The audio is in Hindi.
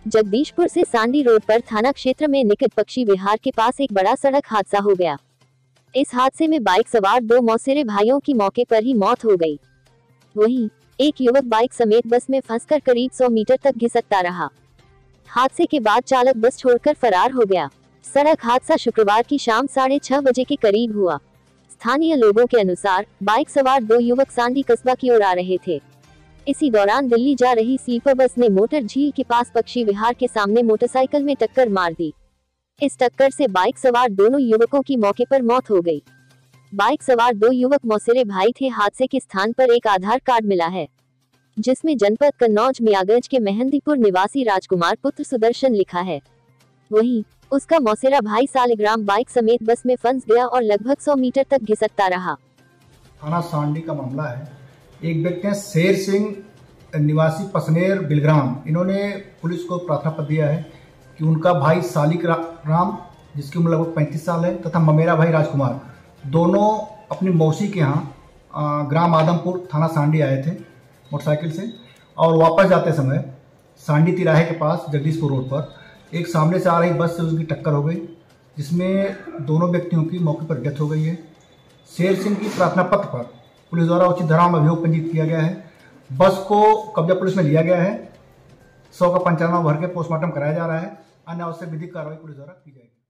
जगदीशपुर से सांडी रोड पर थाना क्षेत्र में निकट पक्षी विहार के पास एक बड़ा सड़क हादसा हो गया। इस हादसे में बाइक सवार दो मौसेरे भाइयों की मौके पर ही मौत हो गई। वहीं एक युवक बाइक समेत बस में फंसकर करीब 100 मीटर तक घिसकता रहा। हादसे के बाद चालक बस छोड़कर फरार हो गया। सड़क हादसा शुक्रवार की शाम 6:30 बजे के करीब हुआ। स्थानीय लोगों के अनुसार बाइक सवार दो युवक सांडी कस्बा की ओर आ रहे थे। इसी दौरान दिल्ली जा रही स्लीपर बस ने मोटर झील के पास पक्षी विहार के सामने मोटरसाइकिल में टक्कर मार दी। इस टक्कर से बाइक सवार दोनों युवकों की मौके पर मौत हो गई। बाइक सवार दो युवक मौसेरे भाई थे। हादसे के स्थान पर एक आधार कार्ड मिला है, जिसमें जनपद कन्नौज मियागंज के मेहंदीपुर निवासी राजकुमार पुत्र सुदर्शन लिखा है। वहीं उसका मौसेरा भाई सालिग्राम बाइक समेत बस में फंस गया और लगभग 100 मीटर तक घिसकता रहा। थाना सांडी का मामला है। एक व्यक्ति है शेर सिंह निवासी पसनेर बिलग्राम, इन्होंने पुलिस को प्रार्थना पत्र दिया है कि उनका भाई सालिग्राम, जिसकी उम्र लगभग 35 साल है, तथा ममेरा भाई राजकुमार, दोनों अपनी मौसी के यहाँ ग्राम आदमपुर थाना सांडी आए थे मोटरसाइकिल से, और वापस जाते समय सांडी तिराहे के पास जगदीशपुर रोड पर एक सामने से आ रही बस से उसकी टक्कर हो गई, जिसमें दोनों व्यक्तियों की मौके पर डेथ हो गई है। शेर सिंह की प्रार्थना पत्र पर पुलिस द्वारा उचित धारा में अभियोग पंजीकृत किया गया है। बस को कब्जा पुलिस में लिया गया है। 100 का पंचनामा भर के पोस्टमार्टम कराया जा रहा है। अन्य आवश्यक विधिक कार्रवाई पुलिस द्वारा की जाएगी।